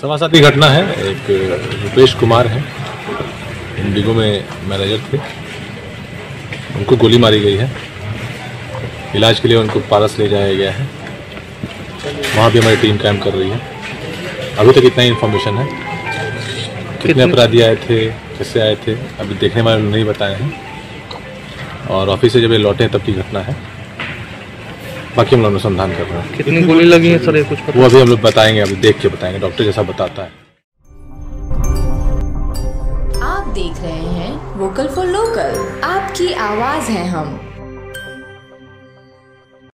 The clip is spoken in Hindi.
सवा-7 की घटना है। एक रुपेश कुमार है, इंडिगो में मैनेजर थे, उनको गोली मारी गई है। इलाज के लिए उनको पारस ले जाया गया है, वहाँ भी हमारी टीम कैंप कर रही है। अभी तक इतना ही इन्फॉर्मेशन है। कितने अपराधी आए थे, कैसे आए थे, अभी देखने वाले नहीं बताए हैं, और ऑफिस से जब ये लौटे तब की घटना है। बाकी हम लोग अनुसंधान कर रहे हैं। कितनी गोली लगी है सर, ये कुछ पता? वो अभी हम लोग बताएंगे, अभी देख के बताएंगे, डॉक्टर जैसा बताता है। आप देख रहे हैं वोकल फॉर लोकल, आपकी आवाज है हम।